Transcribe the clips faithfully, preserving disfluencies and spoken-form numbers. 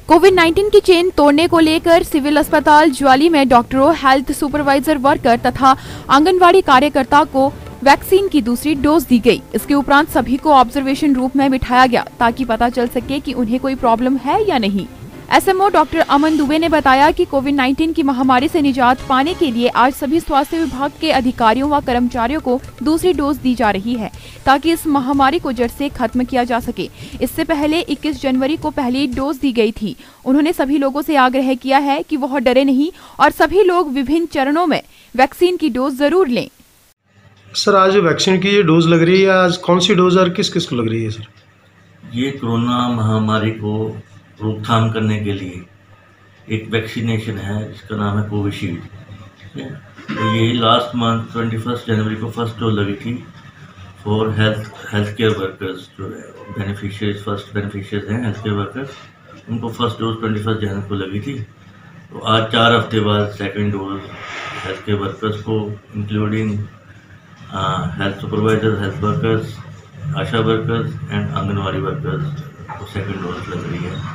Covid nineteen की chain तोड़ने को लेकर सिविल अस्पताल ज्वाली में डॉक्टरों, हेल्थ सुपरवाइजर वर्कर तथा आंगनवाड़ी कार्यकर्ता को वैक्सीन की दूसरी डोज दी गई। इसके उपरांत सभी को ऑब्जर्वेशन रूम में बिठाया गया ताकि पता चल सके कि उन्हें कोई प्रॉब्लम है या नहीं। एसएमओ डॉक्टर अमन दुबे ने बताया कि कोविड नाइन्टीन की महामारी से निजात पाने के लिए आज सभी स्वास्थ्य विभाग के अधिकारियों व कर्मचारियों को दूसरी डोज दी जा रही है ताकि इस महामारी को जड़ से खत्म किया जा सके। इससे पहले इक्कीस जनवरी को पहली डोज दी गई थी। उन्होंने सभी लोगों से आग्रह किया है कि वह डरे नहीं और सभी लोग विभिन्न चरणों में वैक्सीन की डोज जरूर लें। सर, आज वैक्सीन की ये डोज लग रही है, आज कौन सी डोज और किस किस को लग रही है? सर, ये कोरोना महामारी को रोकथाम करने के लिए एक वैक्सीनेशन है जिसका नाम है कोविशील्ड। ठीक है, तो ये लास्ट मंथ ट्वेंटी फर्स्ट जनवरी को फर्स्ट डोज लगी थी for health health care workers, जो बेनिफिशियरीज फर्स्ट बेनिफिशियरीज हैं हेल्थ केयर वर्कर्स, उनको फर्स्ट डोज ट्वेंटी फर्स्ट जनवरी को लगी थी। तो आज चार हफ्ते बाद second dose health care workers को, including health supervisor, health workers, ASHA workers and anganwadi workers को सेकेंड डोज लग रही है।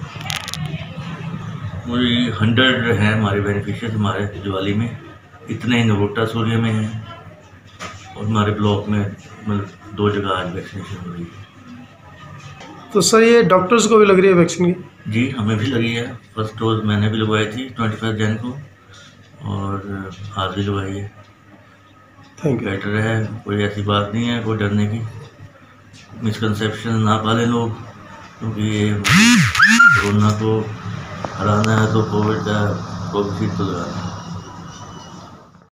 मुझे हंड्रेड हैं हमारे बेनिफिशियर्स हमारे ज्वाली में, इतने ही नगोटा सूर्य में हैं और हमारे ब्लॉक में मतलब दो जगह आज वैक्सीनेशन हो रही है। तो सर, ये डॉक्टर्स को भी लग रही है वैक्सीन की? जी, हमें भी लगी है। फर्स्ट डोज मैंने भी लगवाई थी ट्वेंटी फर्स्ट जन को और आज भी लगवाई है। Thank you. बेटर है, कोई ऐसी बात नहीं है कोई डरने की, मिसकंसेप्शन ना पालें लोग, क्योंकि ये कोरोना को हराना है तो कोविड का कोविशील्ड तो लगाना है।